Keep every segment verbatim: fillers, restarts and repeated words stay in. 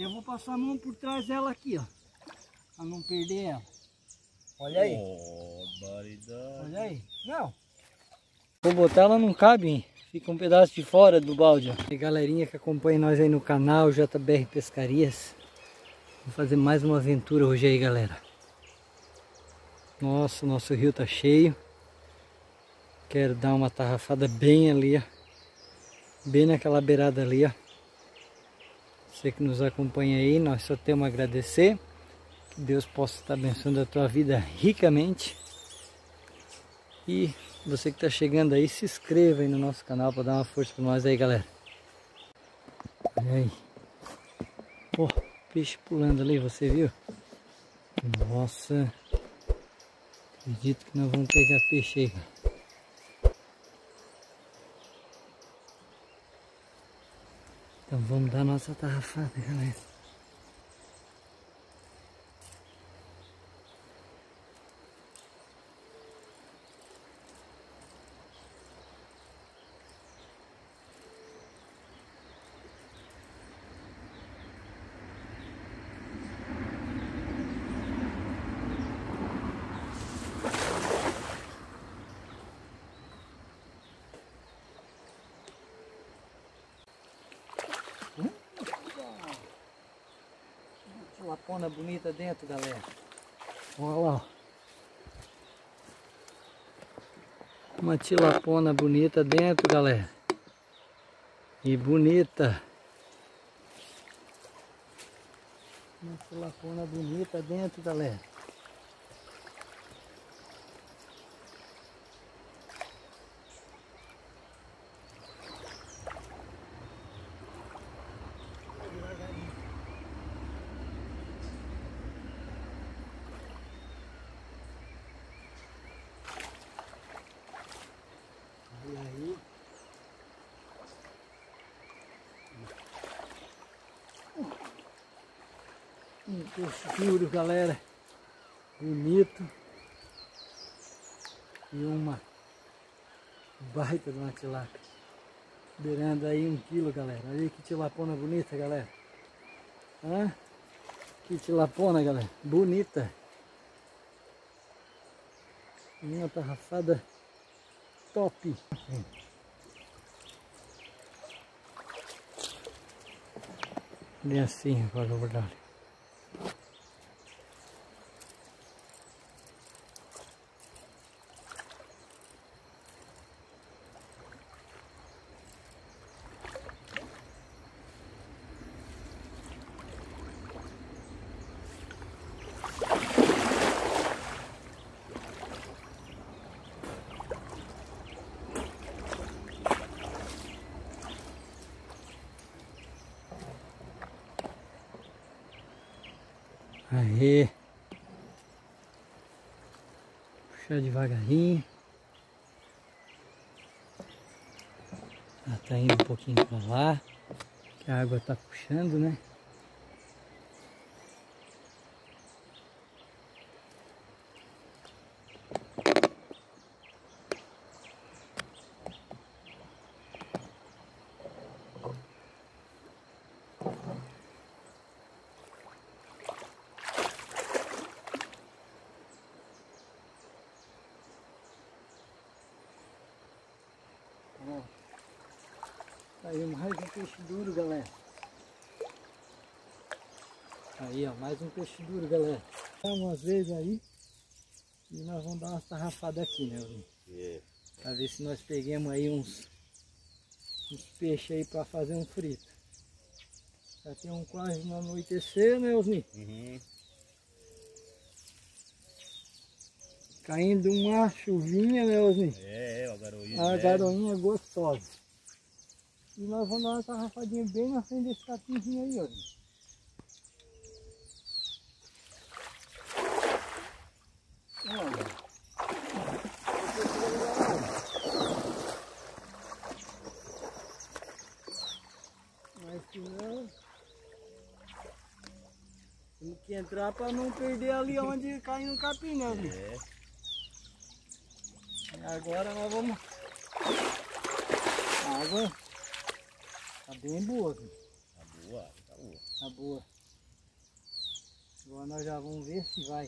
eu vou passar a mão por trás dela aqui, ó. Pra não perder ela. Olha aí. Oh, baridade. Olha aí. Não. Vou botar ela não cabe, hein? Fica um pedaço de fora do balde, ó. E galerinha que acompanha nós aí no canal J B R Pescarias. Vou fazer mais uma aventura hoje aí, galera. Nossa, o nosso rio tá cheio. Quero dar uma tarrafada bem ali, ó. Bem naquela beirada ali, ó. Você que nos acompanha aí, nós só temos a agradecer. Que Deus possa estar abençoando a tua vida ricamente. E você que está chegando aí, se inscreva aí no nosso canal para dar uma força para nós aí, galera. Olha aí. Ó, peixe pulando ali, você viu? Nossa. Acredito que nós vamos pegar peixe aí, cara. Então vamos dar nossa tarrafada, galera. Lapona bonita dentro, galera. Olha lá, ó. Uma tilapona bonita dentro, galera. E bonita. Uma tilapona bonita dentro, galera. Olha aí. Um peixe duro, galera. Bonito. E uma baita de uma tilápia. Beirando aí um quilo, galera. Olha aí que tilapona bonita, galera. Hã? Que tilapona, galera. Bonita. Uma tarrafada top. Bem assim agora, vou dar. Aí, puxar devagarinho. Ela tá indo um pouquinho para lá, que a água tá puxando, né? Aí mais um peixe duro, galera. Aí, ó, mais um peixe duro, galera. Umas vezes aí e nós vamos dar uma tarrafada aqui, né, Wilson? Yeah. Pra ver se nós pegamos aí uns, uns peixes aí pra fazer um frito. Já tem um quase no anoitecer, né, Osni? Uhum. Caindo uma chuvinha, né, Osni? É, é, a garoinha. A garoinha gostosa. E nós vamos dar uma tarrafadinha bem na frente desse capinzinho aí, ó. Olha. Mas se não, tem que entrar para não perder ali onde cai no capim, né, Osni? É. E agora nós vamos... A água tá bem boa, viu? Tá boa, tá boa. Tá boa. Agora nós já vamos ver se vai.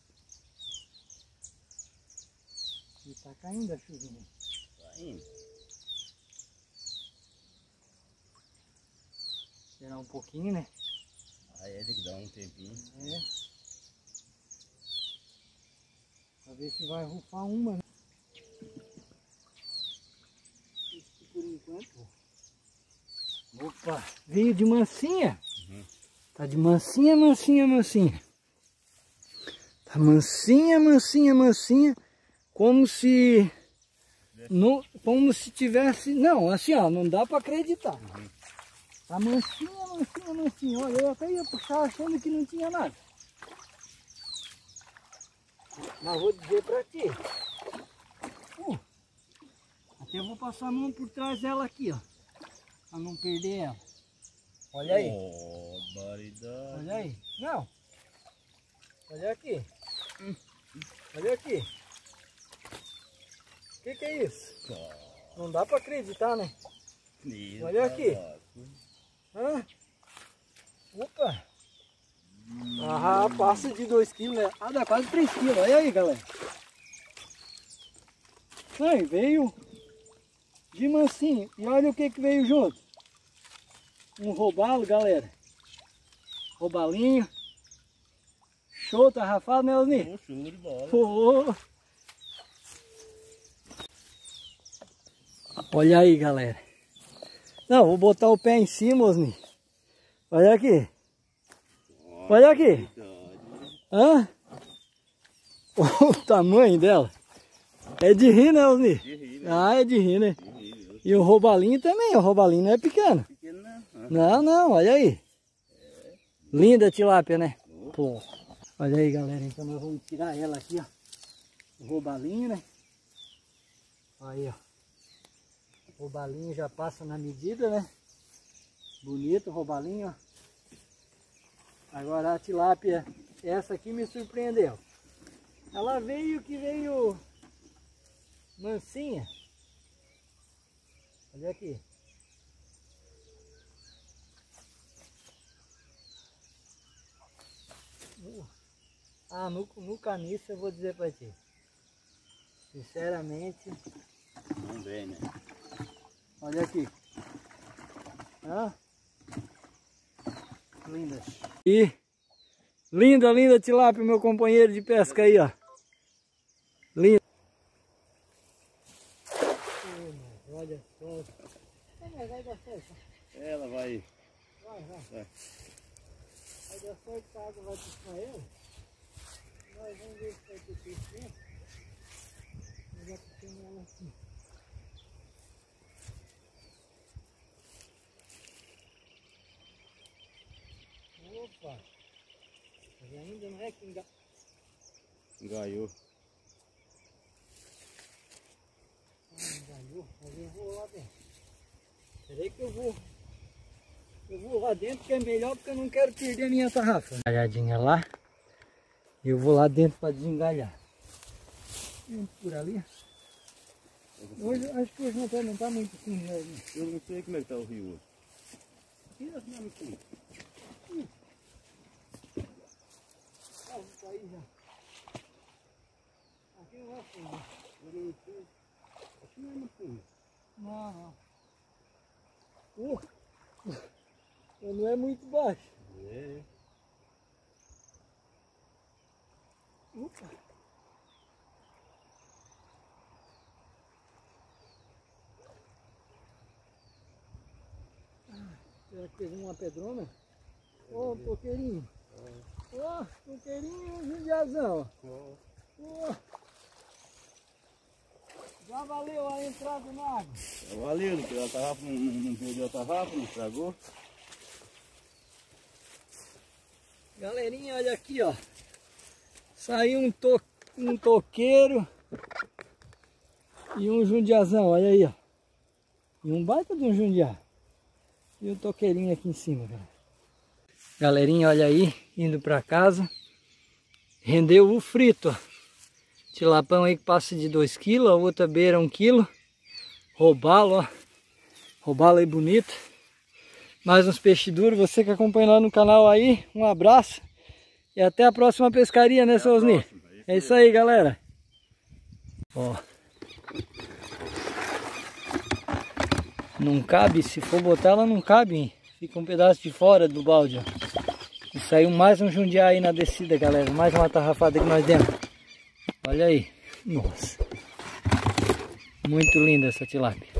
E tá caindo a chuvinha. Tá indo. Esperar um pouquinho, né? Aí é, tem que dar um tempinho. É. Pra ver se vai rufar uma, né? Isso por enquanto. Opa, veio de mansinha. Uhum. Tá de mansinha, mansinha, mansinha. Tá mansinha, mansinha, mansinha. Como se... Não, como se tivesse... Não, assim ó, não dá pra acreditar. Uhum. Tá mansinha, mansinha, mansinha. Olha, eu até ia puxar achando que não tinha nada. Mas vou dizer pra ti. Uh, até vou passar a mão por trás dela aqui, ó. Pra não perder ela. Olha aí. Oh, baridade. Olha aí. Não. Olha aqui. Hum. Olha aqui. O que que é isso? Oh, Não dá pra acreditar, né? isso, Olha aqui. caraca. Hã? Opa. Ah, passa de dois quilos, né? Ah, dá quase três quilos. Olha aí, galera. Aí, veio de mansinho. E olha o que que veio junto. Um robalo, galera. Robalinho. Show, tarrafado, né, Osni? Oh, show de bola. Oh. Olha aí, galera. Não, vou botar o pé em cima, Osni. Olha aqui. Oh, olha aqui. baridade. Hã? Olha o tamanho dela. É de rir, né, Osni? De rir, né? Ah, é de rir, né? De rir, viu? E o robalinho também. O robalinho não é pequeno. Pequeno, né? Ah. Não, não, olha aí. Linda a tilápia, né? Pô. Olha aí, galera. Então nós vamos tirar ela aqui, ó. O robalinho, né? Aí, ó. O robalinho já passa na medida, né? Bonito o robalinho, ó. Agora a tilápia, essa aqui me surpreendeu. Ela veio que veio mansinha. Olha aqui. Ah, no, no caniço eu vou dizer pra ti. Sinceramente. Não vem, né? Olha aqui. Ah. Lindas. E linda, linda tilápia, meu companheiro de pesca aí, ó. Linda. Olha só. Vai dar certo. Ela vai. Vai, vai. Vai. Vai dar certo que a água vai puxar ela. Nós vamos ver se vai ter peixe. Nós já puxamos ela assim. Opa! Mas ainda não é que enga... Engaiou. Ah, engalhou. Mas eu vou lá dentro. Peraí que eu vou. Eu vou lá dentro que é melhor porque eu não quero perder a minha tarrafa. Engalhadinha lá. E eu vou lá dentro para desengalhar. Por ali. Hoje, acho que hoje não está não tá muito assim, né? Eu não sei como é que tá o rio hoje. Aqui nós não aqui. Ah, vou sair já. Aqui não vai fundo. Aqui não é no fundo. Não, não. Uh, não é muito baixo. É. Opa. Ah, será que pegou uma pedrona? Ó, um toqueirinho. Ó, oh, toqueirinho e um judiazão. Oh. Oh. Já valeu a entrada na água. Já valeu, não perdeu a tarrafa, não, não, não perdeu a tarrafa, não estragou. Galerinha, olha aqui, ó. Saiu um, to um toqueiro e um jundiazão, olha aí, ó. E um baita de um jundiá. E um toqueirinho aqui em cima, galera. Galerinha, olha aí, indo pra casa. Rendeu o frito, ó. Tilapão aí que passa de dois quilos, a outra beira um quilo. Robalo, ó. Robalo aí bonito. Mais uns peixes duros, você que acompanha lá no canal aí, um abraço. E até a próxima pescaria, né, seu Osni? É isso aí, galera. Ó. Não cabe, se for botar ela não cabe, hein? Fica um pedaço de fora do balde, ó. E saiu mais um jundiá aí na descida, galera. Mais uma tarrafada que nós demos. Olha aí. Nossa. Muito linda essa tilápia.